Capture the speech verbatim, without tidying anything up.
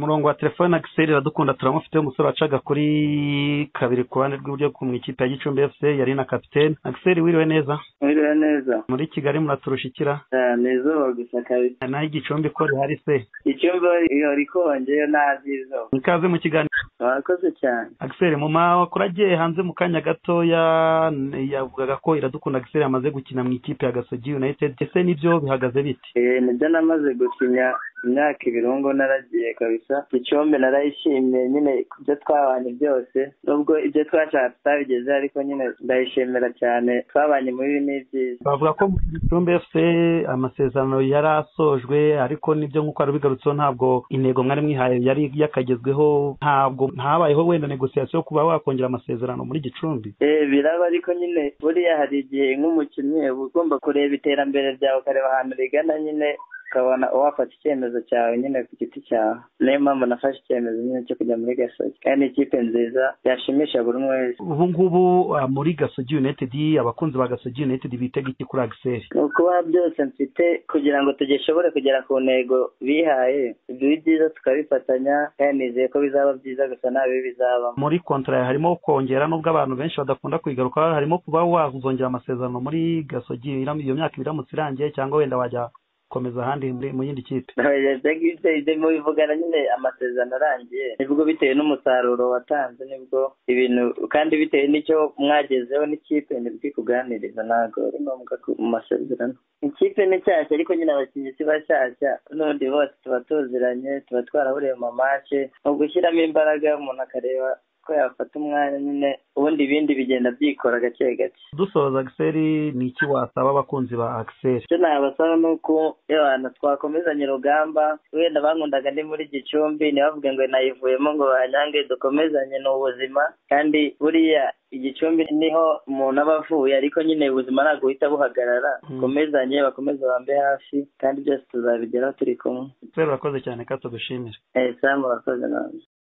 Umurongo wa telefone Axel Iradukunda turamufite umusore wacaga kuri kabiri ku ruhande rw'iburyo ku ikipe ya Gicumbi F C yari na kapiteni. Axel wiriwe neza? Wiriwe neza. Muri Kigali muraturusha ikira? Ah, neza gusa kabisa. Naho Igicumbi ko rihari se? Igicumbi iyo rikonje nazizo. Ikaze mu kiganiro. Wakoze cyane. Axel mu makuru agiye hanze mu kanya gatoya yavugaga ko Iradukunda Axel yamaze gukina mu ikipe ya Gasogi United. Ese nibyo bihagaze bite? Eh, nibyo namaze gukinya imyaka ibirungo naragiye kabisa. Gicumbi narayishimiye nyine kubyo twabanye byose, nubwo ibyo twashatse tabigeze ariko nyine ndayishimira cyane, twabanye muri n'ibyiza. Bavuga ko Gicumbi F C amasezerano yarasojwe ariko nibyo nkuko arabigarutseho ntabwo intego mwari mwihaye yari yakagezweho, ntabwo habayeho wenda negociation yo kuba wakongera amasezerano muri Gicumbi. Eh, biraba ariko nyine buriya hari igihe nk'umukinnyi ugomba kureba iterambere ryawe ukareba ahantu rigana nyine ukabona wafata icyemezo cyawe nyine ku giti cyawe. Niyo mpamvu nafashe icyemezo nyine cyo kujya muri Gasogi, kandi ikipe nziza yashimisha buri umwe wese. Ubu ngubu uh, muri Gasogi United abakunzi ba Gasogi United bitega iki kuri Axel? Ukuba byose mfite kugira ngo tugishobore kugera ku ntego bihaye, ibyo byiza tukabifatanya, kandi nizeye ko bizaba byiza gusa nabi bizaba. Muri kontra harimo kongera, nubwo abantu benshi badakunda kwigaruka, harimo kuba wazongera amasezerano muri Gasogi iyo myaka biramutse irangiye, cyangwa wenda wajya komeza ahandi mu yindi kipe. Ibyo mubivugana nyine amasezerano arangiye nibwo bitewe n'umusaruro watanze, nibwo ibintu kandi bitewe n'icyo mwagezeho n'ikipe nibwo ikuganiriza, ntabwo ari ngombwa mu masezerano. Ikipe ni nshyashya ariko nyine abakinnyi si bashyashya, n'ubundi bose tuba tuziranye, tuba twarahuriye mu mace, ni ugushyiramo imbaraga umuntu akareba ko yafata umwanya nyine, ubundi ibindi bigenda byikora gake gake. Dusoza Axel, ni iki wasaba abakunzi ba Axel? Icyo nabasaba ni uko abantu twakomezanya urugamba, wenda bankundaga ndi muri Gicumbi ntibavuge ngo nayivuyemo ngo banyange, dukomezanye ni ubuzima, kandi buriya Igicumbi niho umuntu aba avuye, ariko nyine ubuzima ntabwo buhita buhagarara. Komezanye, bakomeze bambe hafi, kandi byose tuzabigeraho turi kumwe. Axel urakoze cyane, ka tugushimire. Eh, Sam urakoze nawe.